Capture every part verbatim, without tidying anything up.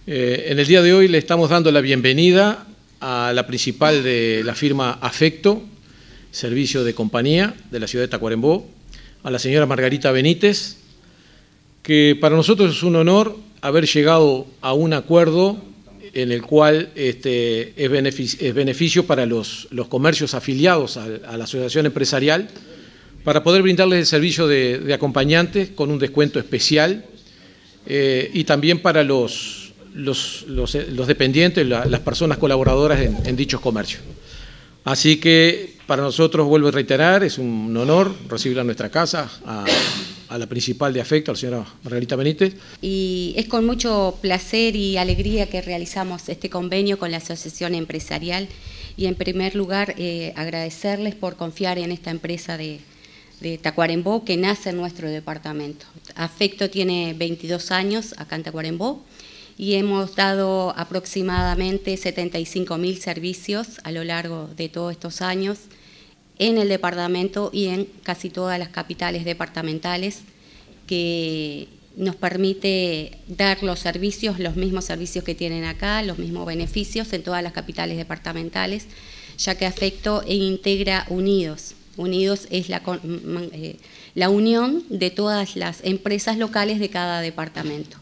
Eh, en el día de hoy le estamos dando la bienvenida a la principal de la firma Afecto, servicio de compañía de la ciudad de Tacuarembó, a la señora Margarita Benítez, que para nosotros es un honor haber llegado a un acuerdo en el cual este, es, beneficio, es beneficio para los, los comercios afiliados a, a la asociación empresarial, para poder brindarles el servicio de, de acompañantes con un descuento especial eh, y también para los, los, los, los dependientes, la, las personas colaboradoras en, en dichos comercios. Así que para nosotros, vuelvo a reiterar, es un honor recibir a nuestra casa a, a la principal de Afecto, a la señora Margarita Benítez. Y es con mucho placer y alegría que realizamos este convenio con la Asociación Empresarial y en primer lugar eh, agradecerles por confiar en esta empresa de, de Tacuarembó que nace en nuestro departamento. Afecto tiene veintidós años acá en Tacuarembó y hemos dado aproximadamente setenta y cinco mil servicios a lo largo de todos estos años en el departamento y en casi todas las capitales departamentales, que nos permite dar los servicios, los mismos servicios que tienen acá, los mismos beneficios en todas las capitales departamentales, ya que Afecto integra Unidos. Unidos es la, eh, la unión de todas las empresas locales de cada departamento.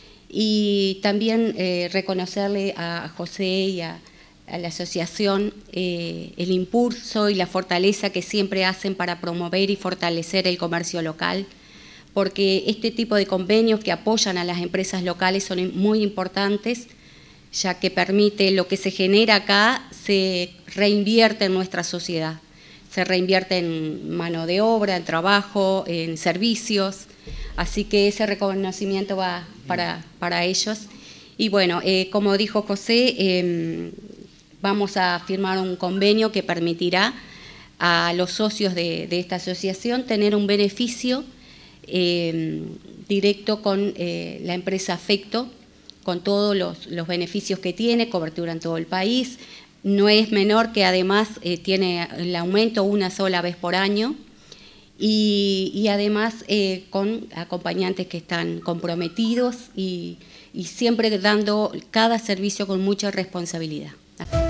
Y también eh, reconocerle a José y a, a la asociación eh, el impulso y la fortaleza que siempre hacen para promover y fortalecer el comercio local, porque este tipo de convenios que apoyan a las empresas locales son muy importantes, ya que permite lo que se genera acá se reinvierte en nuestra sociedad, se reinvierte en mano de obra, en trabajo, en servicios. Así que ese reconocimiento va para, para ellos. Y bueno, eh, como dijo José, eh, vamos a firmar un convenio que permitirá a los socios de, de esta asociación tener un beneficio eh, directo con eh, la empresa Afecto, con todos los, los beneficios que tiene, cobertura en todo el país. No es menor que además eh, tiene el aumento una sola vez por año. Y, y además eh, con acompañantes que están comprometidos y, y siempre dando cada servicio con mucha responsabilidad.